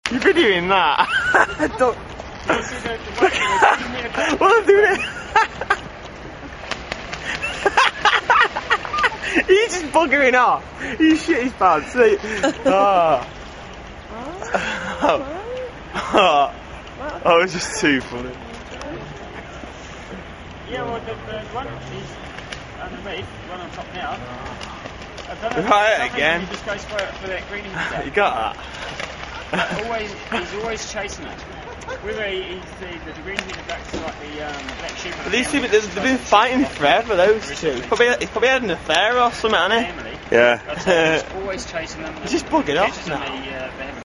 You videoing that? Don't. What am I doing? He's just buggering off. He shit his pants. Oh, it's just too funny. Yeah, well, the one is underneath, one on top now. I don't know. Right, again. He just goes for that green in his You got that? He's always chasing it. Whether he's the green in the back is like the black sheep. But these two, they've been fighting forever, those two. He's probably had an affair or something, hasn't he? Family. Yeah. He's always chasing them. He's just bugging off now.